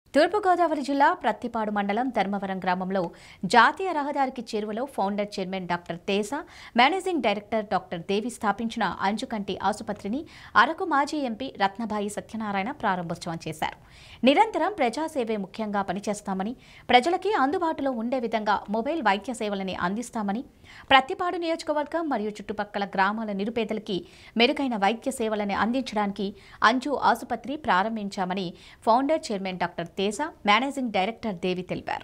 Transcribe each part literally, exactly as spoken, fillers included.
తూర్పుగోదావరి జిల్లా ప్రత్తిపాడు మండలం ధర్మవరం గ్రామంలో జాతీయ రహదారికి చేరువలో founder chairman doctor Teja, managing director doctor Devi స్థాపించిన అంజుకంటి ఆసుపత్రిని అరకు మాజీ ఎంపీ రత్నబాయి సత్యనారాయణ ప్రారంభోత్సవం చేశారు. నిరంతరం ప్రజాసేవే ముఖ్యంగా పనిచేస్తామని, ప్రజలకి అందుబాటులో ఉండే విధంగా మొబైల్ వైద్య సేవలని అందిస్తామని, ప్రత్తిపాడు నియోజకవర్గం మరియు చుట్టుపక్కల గ్రామాల నిరుపేదలకి మెరుగైన వైద్య సేవలని అందించడానికి అంజు ఆసుపత్రి ప్రారంభించామని founder chairman doctor Teja, managing director Devi తెలిపారు.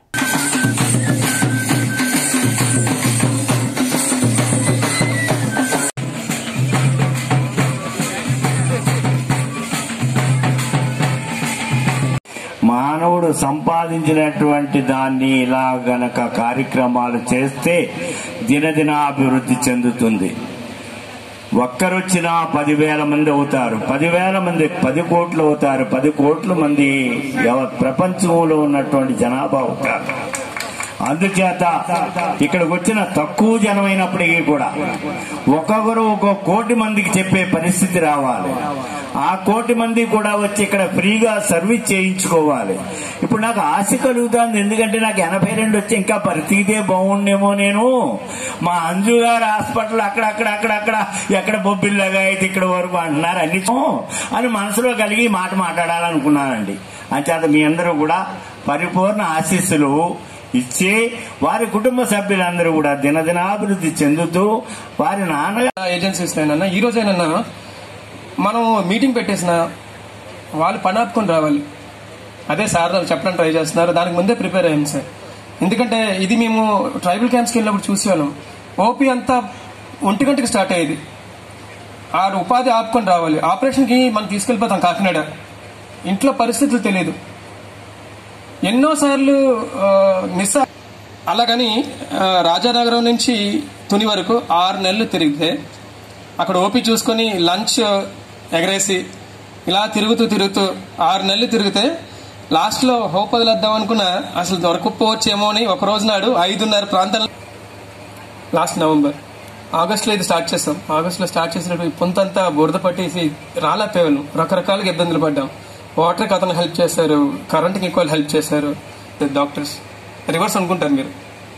మానవుడు సంపాదించినటువంటి దాన్ని ఇలా గనక కార్యక్రమాలు చేస్తే దినదిన అభివృద్ధి చెందుతుంది. ఒక్కరొచ్చినా పదివేల మంది అవుతారు, పదివేల మంది పది కోట్లు అవుతారు, పది కోట్ల మంది ప్రపంచంలో ఉన్నటువంటి జనాభా అవుతారు. అందుచేత ఇక్కడికి వచ్చిన తక్కువ జనమైనప్పటికీ కూడా ఒక్కొక్కరు ఒక కోటి మందికి చెప్పే పరిస్థితి రావాలి. ఆ కోటి మంది కూడా వచ్చి ఇక్కడ ఫ్రీగా సర్వీస్ చేయించుకోవాలి. ఇప్పుడు నాకు ఆశ కలుగుతుంది, ఎందుకంటే నాకు ఎనభై రెండు వచ్చి ఇంకా పరిస్థితే బాగుండేమో, నేను మా అంజు గారు హాస్పిటల్ అక్కడక్కడ అక్కడక్కడ ఎక్కడ బొబ్బిల్లాగా అయితే ఇక్కడ వరకు అంటున్నారు అన్ని అని మనసులో కలిగి మాట మాట్లాడాలనుకున్నానండి. అంచేత మీ అందరూ కూడా పరిపూర్ణ ఆశీస్సులు ఇచ్చి వారి కుటుంబ సభ్యులందరూ కూడా దినదినాభివృద్ధి చెందుతూ వారి నాన్న ఏజెన్సీస్ అయినా ఈ రోజైనా మనం మీటింగ్ పెట్టేసిన వాళ్ళు పని ఆపుకొని రావాలి. అదే సార్ చెప్పడానికి ట్రై చేస్తున్నారు, దానికి ముందే ప్రిపేర్ అయ్యాం సార్. ఎందుకంటే ఇది మేము ట్రైబల్ క్యాంప్స్కి వెళ్ళినప్పుడు చూసేవాళ్ళం. ఓపీ అంతా ఒంటి గంటకి స్టార్ట్ అయ్యేది. ఆ ఉపాధి ఆపుకొని రావాలి. ఆపరేషన్కి మనం తీసుకెళ్ళిపోతాం కాకినాడ. ఇంట్లో పరిస్థితులు తెలియదు, ఎన్నోసార్లు మిస్. అలాగని రాజానగరం నుంచి తుని వరకు ఆరు నెలలు తిరిగితే అక్కడ ఓపీ చూసుకొని లంచ్ ఎగరేసి ఇలా తిరుగుతూ తిరుగుతూ ఆరు నెలలు తిరిగితే లాస్ట్లో హోప్ వదిలేద్దాం అనుకున్నా అసలు దొరకపోవచ్చేమో అని ఒక రోజు నాడు ఐదున్నర ప్రాంతంలో లాస్ట్ నవంబర్ ఆగస్టులో ఇది స్టార్ట్ చేస్తాం. ఆగస్టులో స్టార్ట్ చేసినప్పుడు పొంతంతా బురద పట్టేసి రాలేకపోయాను. రకరకాలుగా ఇబ్బందులు పడ్డాం. వాటర్కి అతను హెల్ప్ చేశారు, కరెంట్కి ఈక్వల్ హెల్ప్ చేశారు. డాక్టర్స్ రివర్స్ అనుకుంటారు మీరు.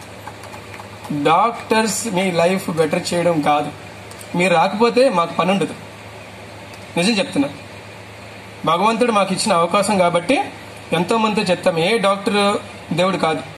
డాక్టర్స్ మీ లైఫ్ బెటర్ చేయడం కాదు, మీరు రాకపోతే మాకు పని ఉండదు. నిజం చెప్తున్నా, భగవంతుడు మాకు ఇచ్చిన అవకాశం కాబట్టి ఎంతో మందితో చెప్తాం. ఏ డాక్టర్ దేవుడు కాదు.